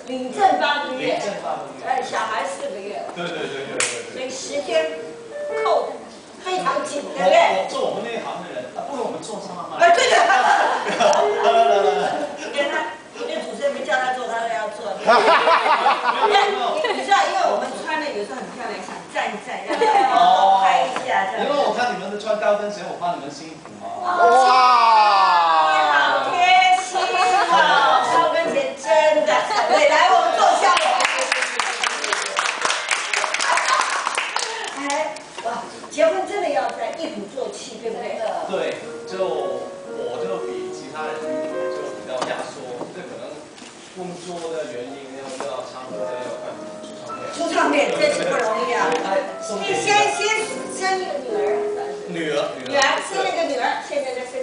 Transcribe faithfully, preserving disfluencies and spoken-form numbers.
领证八个月， 领证八个月， 哎，小孩四个月。 对对对对对。 所以时间扣的非常紧，对不我对？ 我做我们那一行的人，啊，不如我们做上慢慢。 哎，对的。 来来来来。 跟他，我觉得主持人没叫他做，他都要做。你知道，因为我们穿的有时候很漂亮，想站一站，让大家都拍一下，这样。 因为我看你们的穿高跟鞋，我怕你们辛苦嘛。 哇，你好贴心哦，高跟鞋真的很累。来，我们坐下。哎，哇，结婚真的要在一鼓作气，对不对？ 对，就我就比其他人就比较压缩，这可能工作的原因，要要唱歌的要快出唱片。 出唱片真是不容易啊！你先先生一个女儿， 女儿， 女儿生了一个女儿，现在在生